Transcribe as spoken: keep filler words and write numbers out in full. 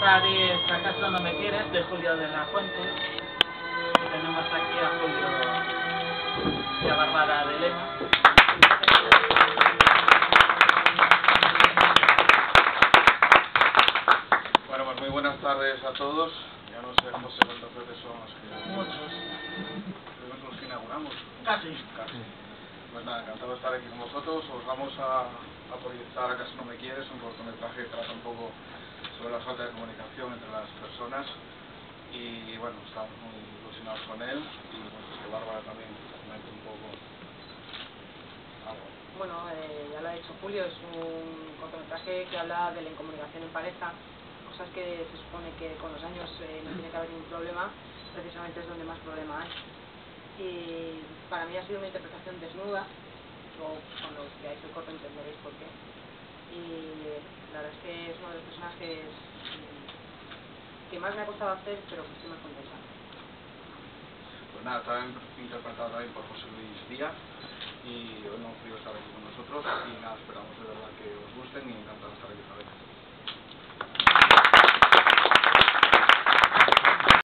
lugar es ¿Acaso no me quieres?, de Julio de la Fuente. Y tenemos aquí a Julio y a Bárbara de Lema. Bueno, pues muy buenas tardes a todos. Ya no sé, José, cuántas veces son los que... Muchos. ¿Fuimos los que inauguramos? Casi. Casi. Pues nada, encantado de estar aquí con vosotros. Os vamos a, a proyectar ¿Acaso no me quieres?, un cortometraje que trata un poco sobre la falta de comunicación entre las personas. Y bueno, estamos muy ilusionados con él. Y bueno, pues que Bárbara también comente un poco algo. Bueno, eh, ya lo ha dicho Julio, es un cortometraje que habla de la incomunicación en pareja, cosas que se supone que con los años eh, no tiene que haber ningún problema, precisamente es donde más problema hay. Y para mí ha sido una interpretación desnuda, luego cuando veáis el corto entenderéis por qué. Y la verdad es que es uno de los personajes que más me ha costado hacer, pero que estoy más contenta. Pues nada, está interpretado también por José Luis Díaz y hoy no hemos podido estar aquí con nosotros y nada, esperamos de verdad que os gusten y encantados